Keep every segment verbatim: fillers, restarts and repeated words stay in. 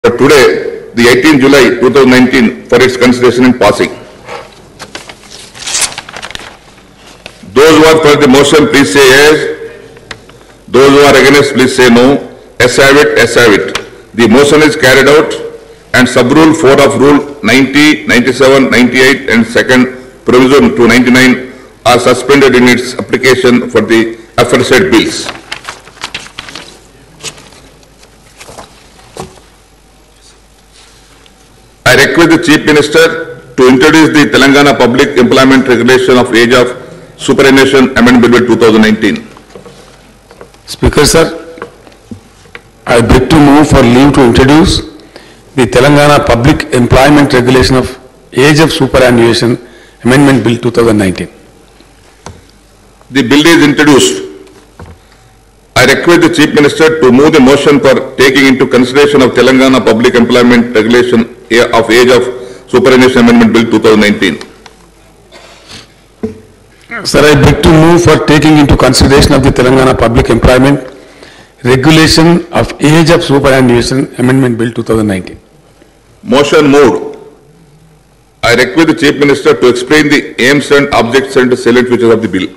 But today, the eighteenth July two thousand nineteen, for its consideration and passing. Those who are for the motion, please say yes. Those who are against, please say no. Yes have it, yes have it. The motion is carried out, and sub-rule four of Rule ninety, ninety-seven, ninety-eight and second provision to ninety-nine are suspended in its application for the aforesaid bills. I request the Chief Minister to introduce the Telangana Public Employment Regulation of Age of Superannuation Amendment Bill two thousand nineteen. Speaker sir, I beg to move for leave to introduce the Telangana Public Employment Regulation of Age of Superannuation Amendment Bill two thousand nineteen. The bill is introduced. I request the Chief Minister to move the motion for taking into consideration of Telangana Public Employment Regulation of Age of Superannuation Amendment Bill two thousand nineteen. Sir, I beg to move for taking into consideration of the Telangana Public Employment Regulation of Age of Superannuation Amendment Bill two thousand nineteen. Motion moved. I request the Chief Minister to explain the aims and objects and salient features of the bill.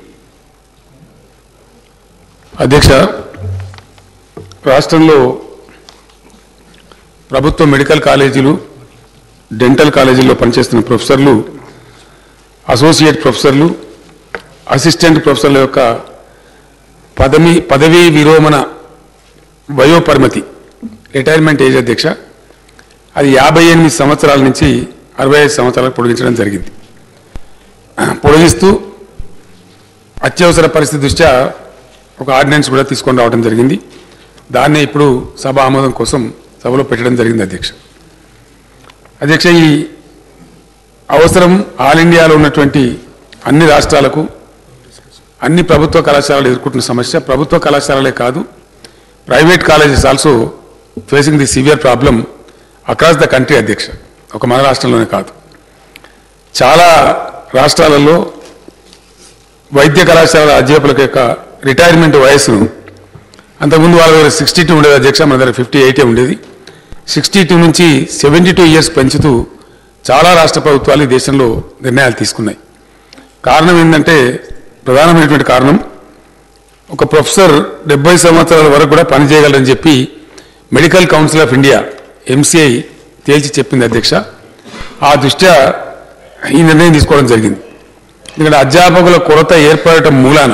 అధ్యక్ష, రాష్ట్రంలో ప్రభుత్వ medical కాలేజీలు, dental కాలేజీల్లో పనిచేస్తున్న ప్రొఫెసర్లు, associate ప్రొఫెసర్లు, assistant ప్రొఫెసర్ల యొక్క పదవి పదవీ విరమణ వయోపరిమితి రిటైర్మెంట్ ఏజ్ అధ్యక్ష అది యాభై ఎనిమిది సంవత్సరాల నుంచి అరవై ఐదు సంవత్సరాలకు పొడిగించడం జరిగింది. పొడిగిస్తూ అత్యవసర పరిస్థితి దృష్ట్యా ఒక ఆర్డినెన్స్ కూడా తీసుకొని రావడం జరిగింది. దాన్నే ఇప్పుడు సభ ఆమోదం కోసం సభలో పెట్టడం జరిగింది అధ్యక్ష. అధ్యక్ష, ఈ అవసరం ఆల్ ఇండియాలో ఉన్నటువంటి అన్ని రాష్ట్రాలకు, అన్ని ప్రభుత్వ కళాశాలలు ఎదుర్కొంటున్న సమస్య. ప్రభుత్వ కళాశాలలే కాదు, private colleges also facing the severe problem across the country అధ్యక్ష. ఒక మన రాష్ట్రంలోనే కాదు, చాలా రాష్ట్రాలలో వైద్య కళాశాలల అధ్యాపకుల యొక్క రిటైర్మెంట్ వయస్సును అంతకుముందు వాళ్ళ దగ్గర సిక్స్టీ టూ ఉండేది అధ్యక్ష, మన దగ్గర ఫిఫ్టీ ఎయిటే ఉండేది. సిక్స్టీ టూ నుంచి సెవెంటీ టూ ఇయర్స్ పెంచుతూ చాలా రాష్ట్ర ప్రభుత్వాలు ఈ దేశంలో నిర్ణయాలు తీసుకున్నాయి. కారణం ఏంటంటే, ప్రధానమైనటువంటి కారణం, ఒక ప్రొఫెసర్ డెబ్బై సంవత్సరాల వరకు కూడా పనిచేయగలరని చెప్పి medical council of India MCI తేల్చి చెప్పింది అధ్యక్ష. ఆ దృష్ట్యా ఈ నిర్ణయం తీసుకోవడం జరిగింది. ఎందుకంటే అధ్యాపకుల కొరత ఏర్పడటం మూలాన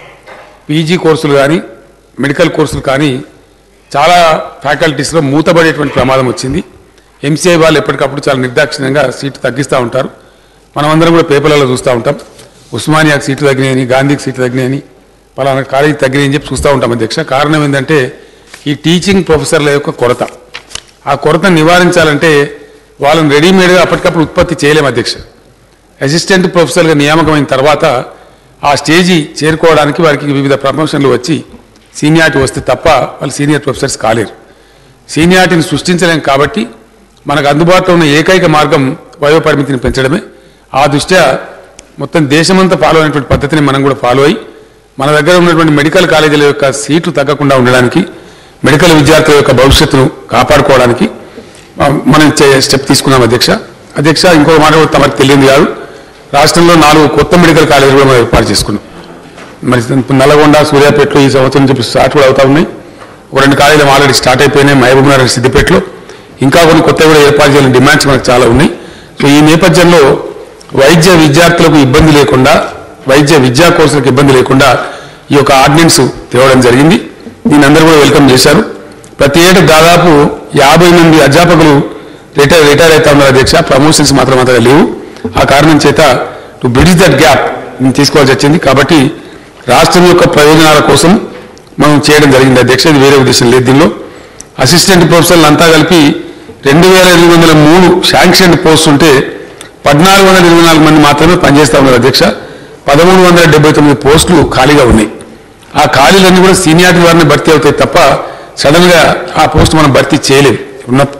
పీజీ కోర్సులు కానీ మెడికల్ కోర్సులు కానీ చాలా ఫ్యాకల్టీస్లో మూతపడేటువంటి ప్రమాదం వచ్చింది. ఎంసీఐ వాళ్ళు ఎప్పటికప్పుడు చాలా నిర్దాక్షిణ్యంగా సీట్లు తగ్గిస్తూ ఉంటారు. మనమందరం కూడా పేపర్లలో చూస్తూ ఉంటాం, ఉస్మానియాకి సీట్లు తగ్గినాయని, గాంధీకి సీట్లు తగ్గినాయని, పలానా కాలేజీకి తగ్గినాయని చెప్పి చూస్తూ ఉంటాం అధ్యక్ష. కారణం ఏంటంటే ఈ టీచింగ్ ప్రొఫెసర్ల యొక్క కొరత. ఆ కొరతను నివారించాలంటే వాళ్ళని రెడీమేడ్గా అప్పటికప్పుడు ఉత్పత్తి చేయలేము అధ్యక్ష. అసిస్టెంట్ ప్రొఫెసర్గా నియామకమైన తర్వాత ఆ స్టేజీ చేరుకోవడానికి వారికి వివిధ ప్రమోషన్లు వచ్చి సీనియారిటీ వస్తే తప్ప వాళ్ళు సీనియర్ ప్రొఫెసర్స్ కాలేరు. సీనియారిటీని సృష్టించలేం కాబట్టి మనకు అందుబాటులో ఉన్న ఏకైక మార్గం వయోపరిమితిని పెంచడమే. ఆ దృష్ట్యా మొత్తం దేశమంతా ఫాలో అయినటువంటి పద్ధతిని మనం కూడా ఫాలో అయ్యి మన దగ్గర ఉన్నటువంటి మెడికల్ కాలేజీల యొక్క సీట్లు తగ్గకుండా ఉండడానికి, మెడికల్ విద్యార్థుల యొక్క భవిష్యత్తును కాపాడుకోవడానికి మనం స్టెప్ తీసుకున్నాం అధ్యక్ష. అధ్యక్ష, ఇంకో మాట కూడా తమకు తెలియదు కాదు, రాష్ట్రంలో నాలుగు కొత్త మెడికల్ కాలేజీలు కూడా మనం ఏర్పాటు చేసుకున్నాం. మరి నల్గొండ, సూర్యాపేటలో ఈ సంవత్సరం చెప్పి స్టార్ట్ కూడా అవుతా ఉన్నాయి. ఒక రెండు కాలేజీలు ఆల్రెడీ స్టార్ట్ అయిపోయినాయి, మహబూబ్ నగర్, సిద్దిపేటలో. ఇంకా కొన్ని కొత్తవి కూడా ఏర్పాటు చేయాలని డిమాండ్స్ మనకు చాలా ఉన్నాయి. సో ఈ నేపథ్యంలో వైద్య విద్యార్థులకు ఇబ్బంది లేకుండా, వైద్య విద్యా కోర్సులకు ఇబ్బంది లేకుండా ఈ యొక్క ఆర్డినెన్స్ తేవడం జరిగింది. దీన్ని అందరూ కూడా వెల్కమ్ చేశారు. ప్రతి ఏటా దాదాపు యాభై మంది అధ్యాపకులు రిటైర్ రిటైర్ అవుతా ఉన్నారు అధ్యక్ష. ప్రమోషన్స్ మాత్రం అంతగా లేవు. ఆ కారణం చేత టు బ్రిడ్జ్ దట్ గ్యాప్ తీసుకోవాల్సి వచ్చింది. కాబట్టి రాష్ట్రం యొక్క ప్రయోజనాల కోసం మనం చేయడం జరిగింది అధ్యక్ష. ఇది వేరే ఉద్దేశం లేదు. దీనిలో అసిస్టెంట్ ప్రొఫెసర్లు అంతా కలిపి రెండు వేల ఎనిమిది వందల మూడు శాంక్షన్ పోస్ట్ ఉంటే పద్నాలుగు వందల ఇరవై నాలుగు మంది మాత్రమే పనిచేస్తా ఉన్నారు అధ్యక్ష. పదమూడు వందల డెబ్బై తొమ్మిది పోస్టులు ఖాళీగా ఉన్నాయి. ఆ ఖాళీలన్నీ కూడా సీనియారిటీ వారిని భర్తీ అవుతాయి తప్ప సడన్ గా ఆ పోస్ట్ మనం భర్తీ చేయలేము. ఉన్న